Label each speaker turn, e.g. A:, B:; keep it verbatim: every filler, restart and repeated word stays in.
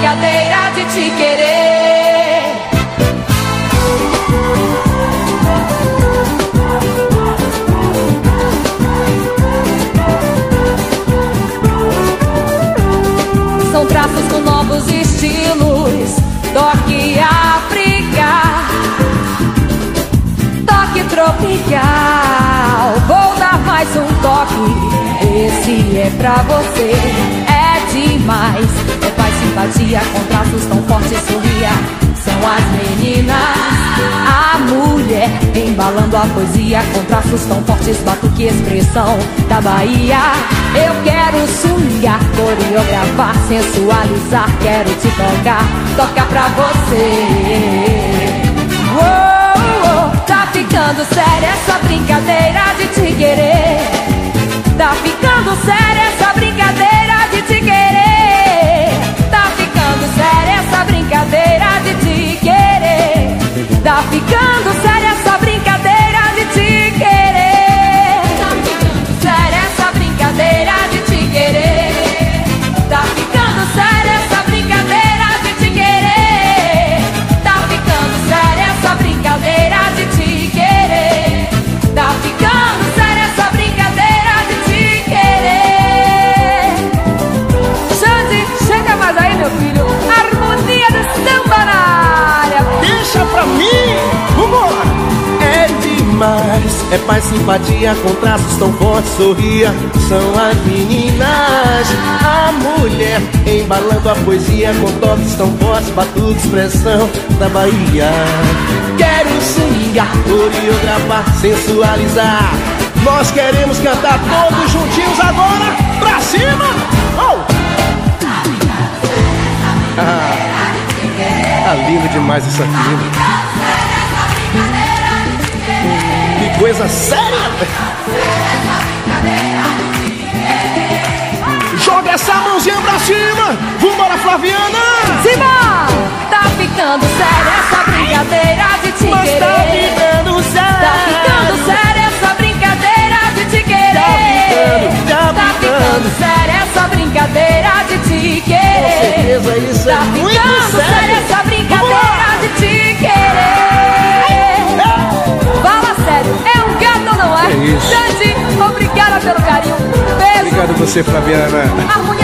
A: brincadeira de te querer. São traços com novos estilos, toque África, toque tropical. Vou dar mais um toque, esse é pra você. É demais, é paz, simpatia, com traços tão fortes, sorria. São as meninas, a mulher embalando a poesia, com traços tão fortes, batuque, expressão da Bahia. Eu quero swingar, coreografar, sensualizar, quero te tocar, tocar pra você. Uou, uou, tá ficando séria essa brincadeira de te querer. Tá ficando séria essa brincadeira de te querer. Tá ficando séria essa brincadeira de te querer. Tá ficando séria essa brincadeira de te querer. Tá ficando séria essa brincadeira de te querer. Tá ficando séria essa brincadeira de te querer. Tá ficando séria essa brincadeira de te querer. Tá ficando séria essa brincadeira de te querer. Xande, chega mais aí, meu filho. Harmonia do samba na área.
B: Deixa pra mim, vambora! É demais, é paz, simpatia, com traços tão fortes, sorria. São as meninas, a mulher embalando a poesia, com toques tão fortes, batuque, expressão da Bahia. Quero swingar, coreografar, sensualizar. Nós queremos cantar todos juntinhos agora, pra cima! Oh! Ah, tá lindo demais essa filha. Que coisa séria! Joga essa mãozinha pra cima! Vambora, Flaviana!
A: Simba! Tá ficando séria essa brincadeira de te
B: Mas
A: querer.
B: tá ficando sério!
A: Tá ficando séria essa brincadeira de te querer.
B: Tá ficando, tá
A: Tá ficando séria essa brincadeira de te querer.
B: Com certeza isso é
A: Tá
B: muito
A: ficando
B: sério!
A: séria essa brincadeira
B: Vambora!
A: de te querer. Fala sério, é um gato ou não é?
B: É isso.
A: Xande, obrigada pelo carinho. Beijo.
B: Obrigado você, Flaviana.
A: Harmonia